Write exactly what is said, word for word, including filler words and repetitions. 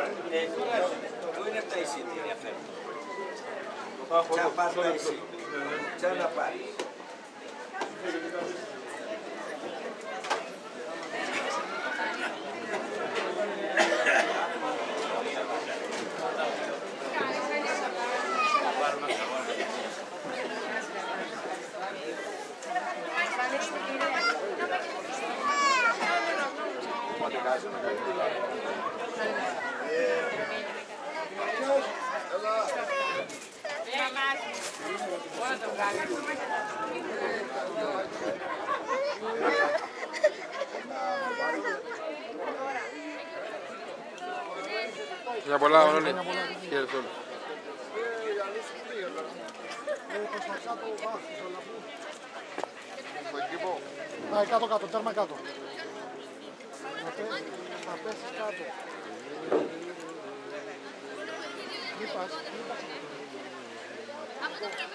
Πού είναι τα εισιτήρια φέτος? Τσα πάρ' τα εισιτήρια. Τσα να πάρεις. Για πολλά, Μανώλη. Χαίρετε όλους. Πάει κάτω κάτω, τέρμα κάτω. Θα πέσεις κάτω. Μη πας, μη πας.